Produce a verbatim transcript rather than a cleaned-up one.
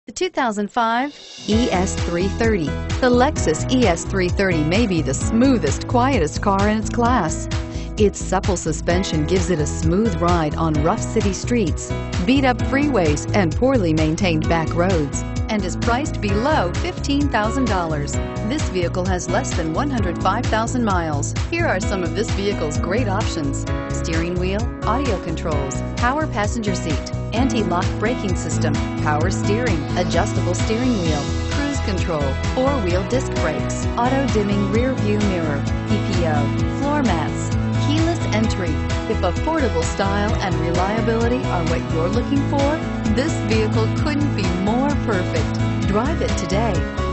The two thousand five E S three thirty. The Lexus E S three thirty may be the smoothest, quietest car in its class. Its supple suspension gives it a smooth ride on rough city streets, beat-up freeways, and poorly maintained back roads, and is priced below fifteen thousand dollars. This vehicle has less than one hundred five thousand miles. Here are some of this vehicle's great options: steering wheel audio controls, power passenger seat, anti-lock braking system, power steering, adjustable steering wheel, cruise control, four-wheel disc brakes, auto-dimming rear view mirror, P P O, floor mats, keyless entry. If affordable style and reliability are what you're looking for, this vehicle couldn't be more perfect. Drive it today.